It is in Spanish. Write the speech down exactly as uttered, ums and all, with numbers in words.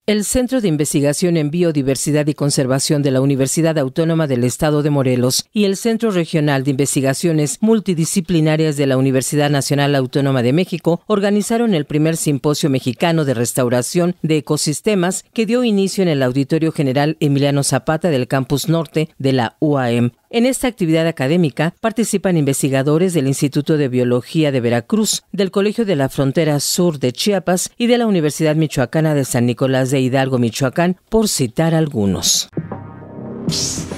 El Centro de Investigación en Biodiversidad y Conservación de la Universidad Autónoma del Estado de Morelos y el Centro Regional de Investigaciones Multidisciplinarias de la Universidad Nacional Autónoma de México organizaron el primer Simposio Mexicano de Restauración de Ecosistemas que dio inicio en el Auditorio General Emiliano Zapata del Campus Norte de la U A M. En esta actividad académica participan investigadores del Instituto de Biología de Veracruz, del Colegio de la Frontera Sur de Chiapas y de la Universidad Michoacana de San Nicolás de Hidalgo, Michoacán, por citar algunos.